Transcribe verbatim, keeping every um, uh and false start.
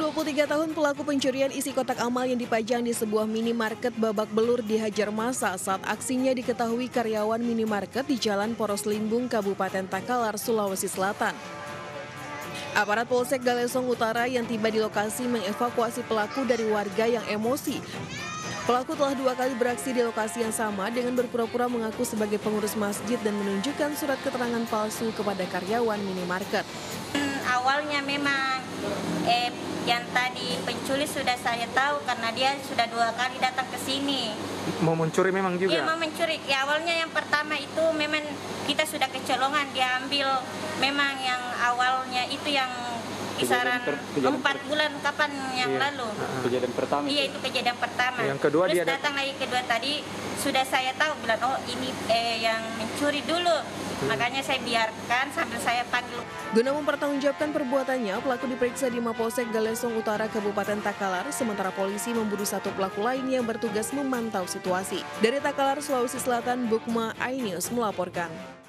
dua puluh tiga tahun pelaku pencurian isi kotak amal yang dipajang di sebuah minimarket babak belur dihajar massa saat aksinya diketahui karyawan minimarket di Jalan Poros Limbung, Kabupaten Takalar, Sulawesi Selatan. Aparat Polsek Galesong Utara yang tiba di lokasi mengevakuasi pelaku dari warga yang emosi. Pelaku telah dua kali beraksi di lokasi yang sama dengan berpura-pura mengaku sebagai pengurus masjid dan menunjukkan surat keterangan palsu kepada karyawan minimarket. Awalnya memang eh, yang tadi penculik sudah saya tahu karena dia sudah dua kali datang ke sini. Mau mencuri memang juga? Iya, mau mencuri. Ya, awalnya yang pertama itu memang kita sudah kecolongan, dia ambil memang yang awalnya itu yang kisaran empat bulan kapan yang iya. lalu. Kejadian pertama. Iya, itu kejadian pertama. Yang kedua Terus dia datang lagi kedua tadi sudah saya tahu bilang oh ini eh, yang mencuri dulu. Hmm. Makanya saya biarkan sambil saya panggil. Guna mempertanggungjawabkan perbuatannya, pelaku diperiksa di Mapolsek Galesong Utara, Kabupaten Takalar, sementara polisi memburu satu pelaku lain yang bertugas memantau situasi. Dari Takalar, Sulawesi Selatan, Bukma iNews melaporkan.